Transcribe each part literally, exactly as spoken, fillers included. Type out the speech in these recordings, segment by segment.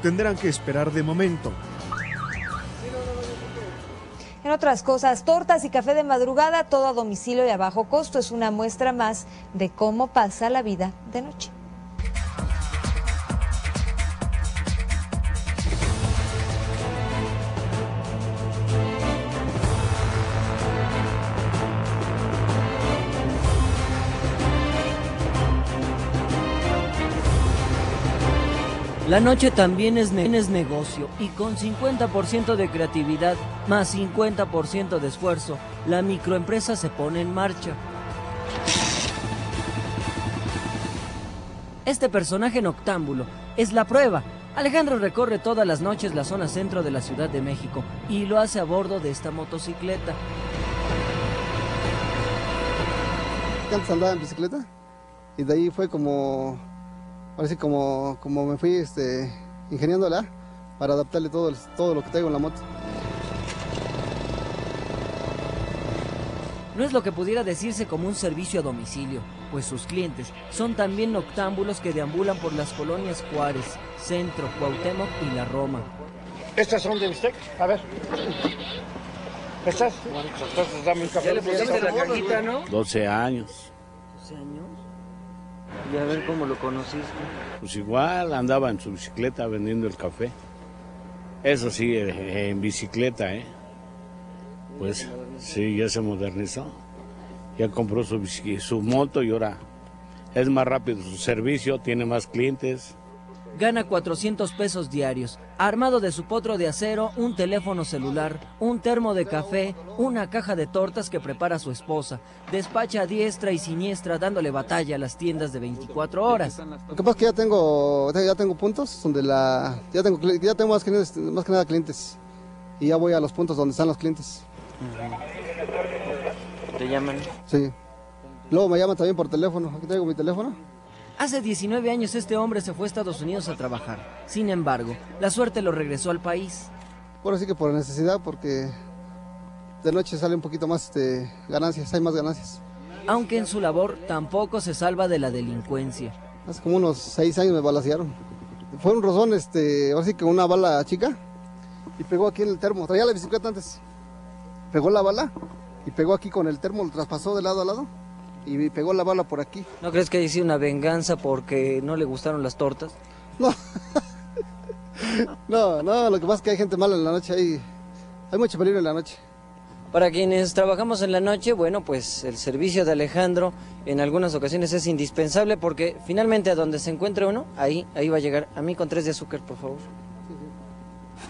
tendrán que esperar de momento. En otras cosas, tortas y café de madrugada, todo a domicilio y a bajo costo, es una muestra más de cómo pasa la vida de noche. La noche también es, ne es negocio y con cincuenta por ciento de creatividad más cincuenta por ciento de esfuerzo, la microempresa se pone en marcha. Este personaje noctámbulo es la prueba. Alejandro recorre todas las noches la zona centro de la Ciudad de México y lo hace a bordo de esta motocicleta. Antes andaba en bicicleta y de ahí fue como... Ahora sí, como, como me fui este, ingeniándola para adaptarle todo, el, todo lo que traigo en la moto. No es lo que pudiera decirse como un servicio a domicilio, pues sus clientes son también noctámbulos que deambulan por las colonias Juárez, Centro, Cuauhtémoc y La Roma. ¿Estas son de bistec? A ver. ¿Estas? Entonces dame un café. ¿Ya le pusiste la cajita, no? doce años. ¿doce años? Y a ver cómo lo conociste. Pues igual andaba en su bicicleta vendiendo el café. Eso sí, en bicicleta, ¿eh? Pues sí, ya se modernizó. Ya compró su, su moto y ahora es más rápido su servicio, tiene más clientes. Gana cuatrocientos pesos diarios, armado de su potro de acero, un teléfono celular, un termo de café, una caja de tortas que prepara su esposa. Despacha a diestra y siniestra dándole batalla a las tiendas de veinticuatro horas. Lo que pasa es que ya tengo, ya tengo puntos donde la, ya tengo, ya tengo más, clientes, más que nada clientes y ya voy a los puntos donde están los clientes. ¿Te llaman? Sí. Luego me llaman también por teléfono. Aquí traigo mi teléfono. Hace diecinueve años este hombre se fue a Estados Unidos a trabajar. Sin embargo, la suerte lo regresó al país. Por así que por necesidad, porque de noche sale un poquito más este, ganancias, hay más ganancias. Aunque en su labor tampoco se salva de la delincuencia. Hace como unos seis años me balacearon. Fue un rozón, este, ahora sí que una bala chica, y pegó aquí en el termo. Traía la bicicleta antes. Pegó la bala y pegó aquí con el termo, lo traspasó de lado a lado. Y pegó la bala por aquí. ¿No crees que haya sido una venganza porque no le gustaron las tortas? No. no, no, lo que pasa es que hay gente mala en la noche, hay, hay mucho peligro en la noche. Para quienes trabajamos en la noche, bueno, pues el servicio de Alejandro en algunas ocasiones es indispensable porque finalmente a donde se encuentre uno, ahí, ahí va a llegar. A mí con tres de azúcar, por favor. Sí, sí.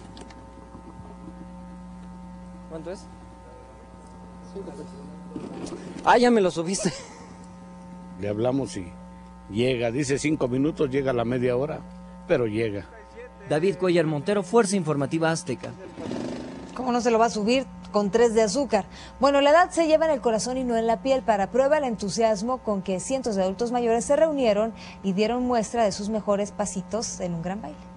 ¿Cuánto es? Cinco pesos. Ah, ya me lo subiste. Le hablamos y llega, dice cinco minutos, llega a la media hora, pero llega. David Cuellar Montero, Fuerza Informativa Azteca. ¿Cómo no se lo va a subir con tres de azúcar? Bueno, la edad se lleva en el corazón y no en la piel. Para prueba el entusiasmo con que cientos de adultos mayores se reunieron y dieron muestra de sus mejores pasitos en un gran baile.